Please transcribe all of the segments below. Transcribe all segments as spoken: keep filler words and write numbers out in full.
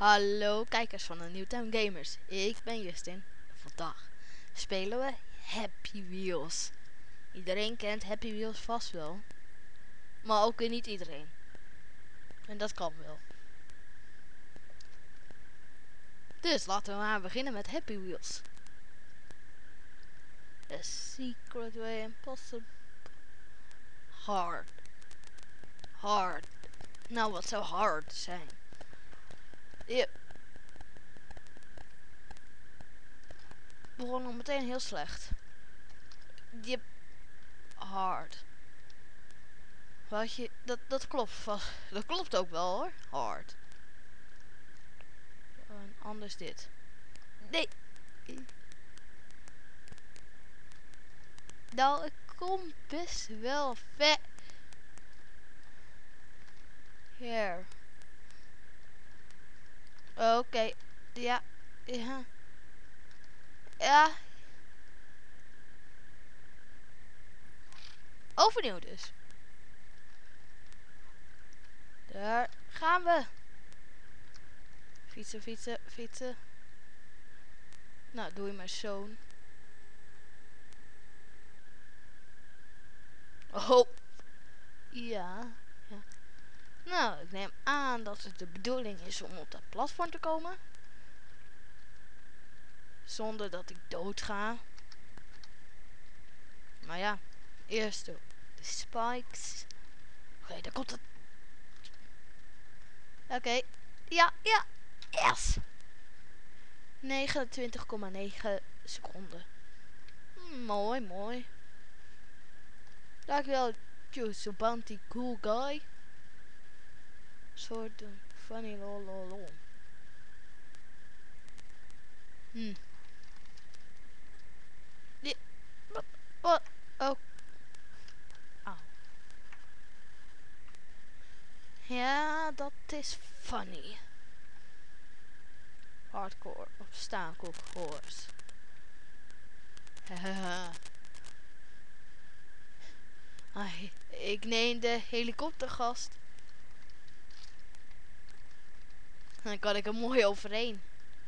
Hallo kijkers van de Newtown Gamers, ik ben Justin. Vandaag spelen we Happy Wheels. Iedereen kent Happy Wheels vast wel, maar ook weer niet iedereen. En dat kan wel. Dus laten we maar beginnen met Happy Wheels. A secret way impossible. Hard. Hard. Nou, wat zou hard zijn? Yep. Begon al meteen heel slecht. Yep. Hard. Wat je, dat, dat klopt vast. Dat klopt ook wel hoor. Hard. En anders dit. Nee. Nou, ik kom best wel ver. Hier. Oké. Okay. Ja. Ja. Ja. Overnieuw dus. Daar gaan we. Fietsen, fietsen, fietsen. Nou, doe je maar zo'n. Oh. Ja. Ja. Nou, ik neem aan dat het de bedoeling is om op dat platform te komen. Zonder dat ik dood ga. Maar ja. Eerst de, de spikes. Oké, okay, daar komt het. Oké. Okay. Ja, ja. Yes. negenentwintig komma negen seconden. Hmm, mooi, mooi. Dankjewel, Juice Bounty Cool Guy. Soort funny lololol. Hmm. Die. Wat? Oh. Au. Ja, dat is funny. Hardcore obstacle course. Haha. Ai, ik neem de helikoptergast. Dan kan ik er mooi overheen.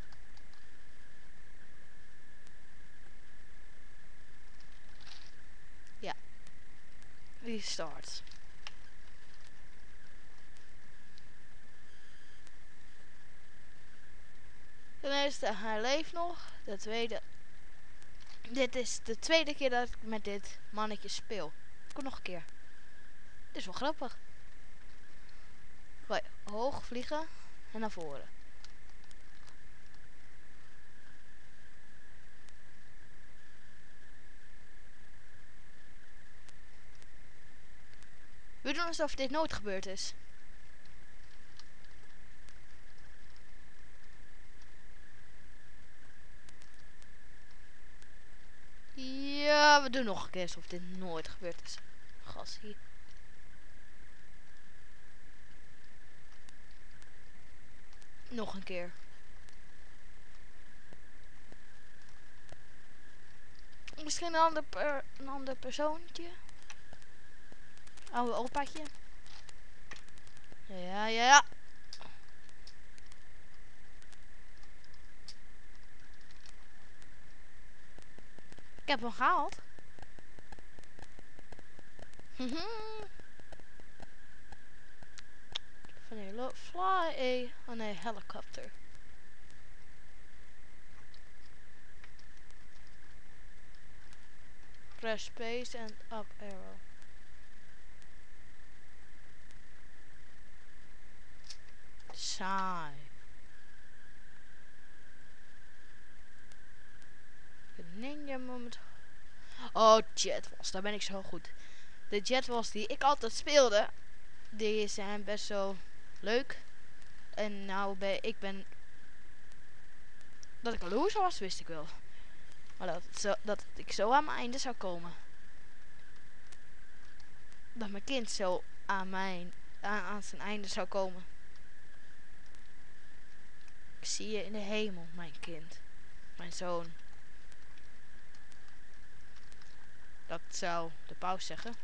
Ja. Restart. Ten eerste, hij leeft nog. De tweede. Dit is de tweede keer dat ik met dit mannetje speel. Kom nog een keer. Dit is wel grappig. Gooi, hoog vliegen en naar voren. We doen alsof dit nooit gebeurd is. Ja, we doen nog een keer alsof dit nooit gebeurd is. Gas hier. Nog een keer. Misschien een ander, per, een ander persoontje. Oude opaatje. Ja, ja, ja. Ik heb hem gehaald. Vanilla fly a on a helicopter. Press space and up arrow. Saai. Ninja moment. Oh, Jet Wars, daar ben ik zo goed. De Jet Wars die ik altijd speelde, die zijn best zo leuk. En nou ben ik ben dat ik een loser was, wist ik wel. Maar dat, zo, dat ik zo aan mijn einde zou komen. Dat mijn kind zo aan mijn aan, aan zijn einde zou komen. Ik zie je in de hemel, mijn kind. Mijn zoon. Dat zou de paus zeggen.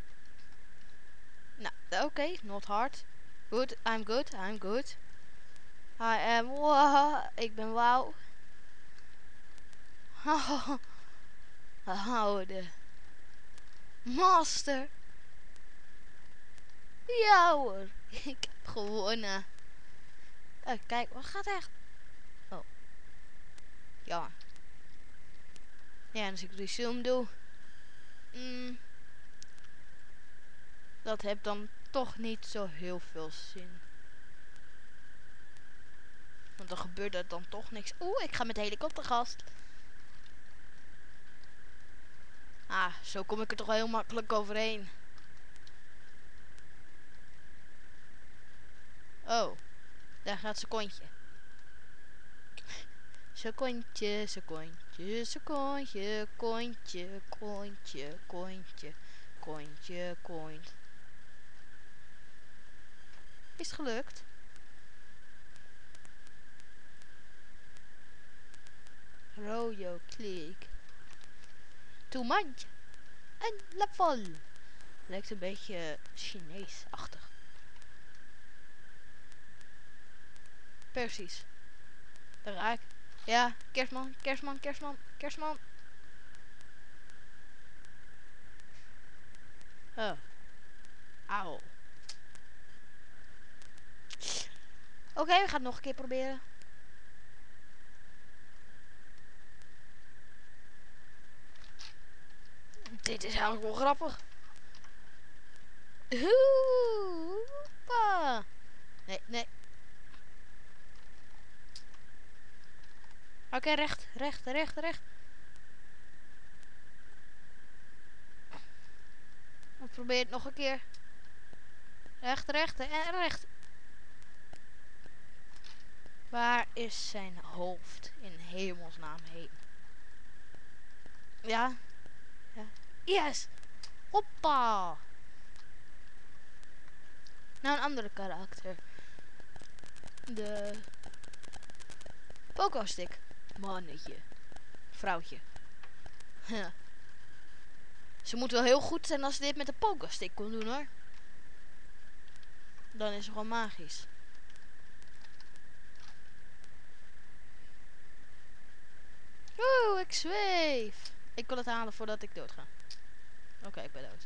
Nou, oké, okay, not hard. Good, I'm good, I'm good. I am wow. Ik ben wauw. Houden. Master. Ja hoor. Ik heb gewonnen. Oh, kijk, wat gaat echt? Oh. Ja. Ja, en als ik resume doe. Mm, dat heeft dan toch niet zo heel veel zin. Want dan gebeurt er dan toch niks. Oeh, ik ga met de helikoptergast. Ah, zo kom ik er toch wel heel makkelijk overheen. Oh, daar gaat secondje. Secondje, secondje, secondje, kontje, kontje, kontje, kontje, koint. Is het gelukt? Rojo, klik. Toemantje. En level. Lijkt een beetje Chinees-achtig. Precies. Daar ga ik. Ja, kerstman, kerstman, kerstman, kerstman. Oh. Auw. Oké, okay, we gaan het nog een keer proberen. Dit is eigenlijk wel grappig. Hoepa. Nee, nee. Oké, okay, recht, recht, recht, recht. Ik probeer het nog een keer. Recht, recht en recht. Waar is zijn hoofd in hemelsnaam heen? Ja. Ja. Yes! Hoppa! Nou, een andere karakter. De Pogo-stick. Mannetje. Vrouwtje. Ze moet wel heel goed zijn als ze dit met de Pogo-stick kon doen hoor. Dan is het gewoon magisch. Oeh, ik zweef. Ik wil het halen voordat ik dood ga. Oké, okay, ik ben dood.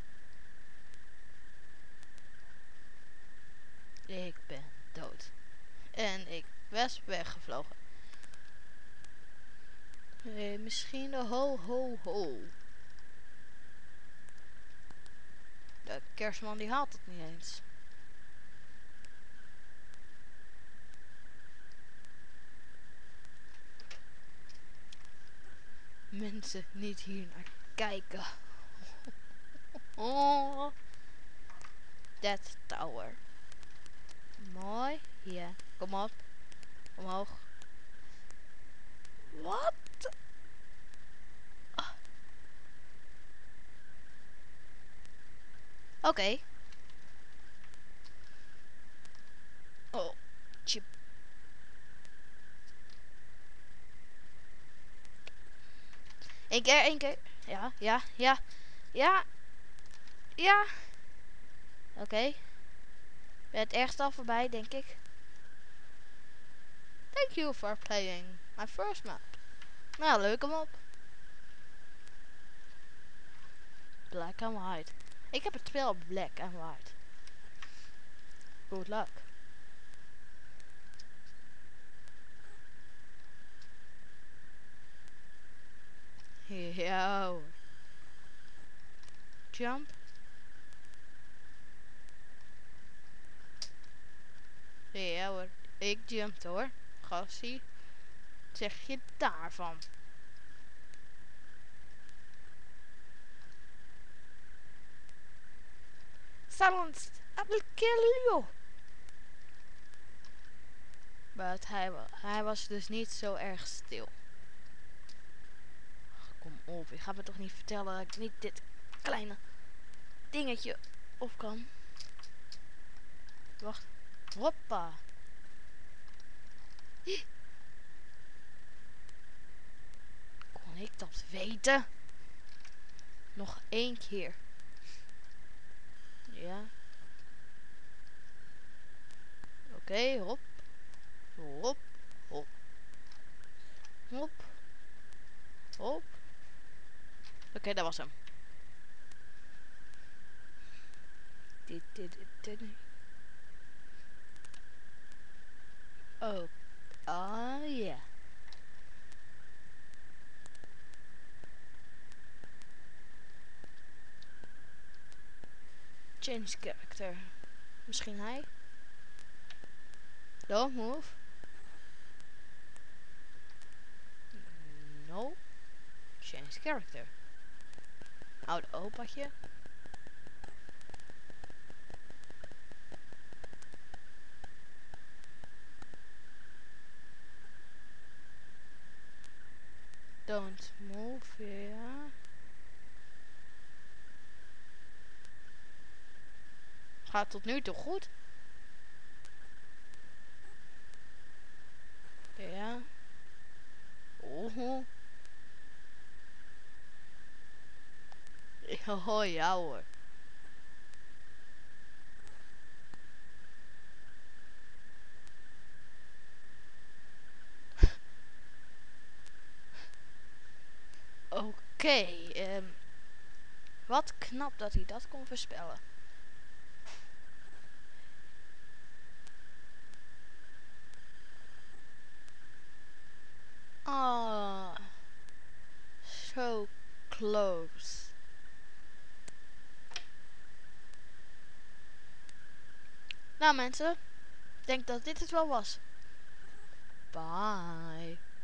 Ik ben dood. En ik was weggevlogen. Hey, misschien de ho ho ho. De kerstman die haalt het niet eens. Mensen niet hier naar kijken. Oh, that tower. Mooi. Ja, kom op. Omhoog. Wat? Ah. Oké. Okay. Oh, chip. Eén keer, één keer. Ja, ja, ja. Ja. Ja. Oké. Okay. Ben het ergste al voorbij, denk ik. Thank you for playing my first map. Nou, leuk hem op. Black and white. Ik heb het spel black and white. Good luck. Ja hoor. Jump. Ja hoor. Ik jump hoor. Gassie. Wat zeg je daarvan? Silence. I will kill you. Maar hij, hij was dus niet zo erg stil. Ach, kom op. Je gaat me toch niet vertellen dat ik niet dit kleine dingetje op kan. Wacht. Hoppa. Kon ik dat weten? Nog één keer. Ja. Oké, okay, hop. Hop, hop, hop, hop. Oké, okay, dat was hem. Dit, dit, dit, dit. Oh, ah ja. Yeah. Change character. Misschien hij? Don't move. No. Change character. Oude opaatje. Don't move, ja. Gaat tot nu toe goed. Ja. Oh. Oh ja hoor. Oké. Okay, um, wat knap dat hij dat kon voorspellen. Ah. So close. Nou mensen, ik denk dat dit het wel was. Bye.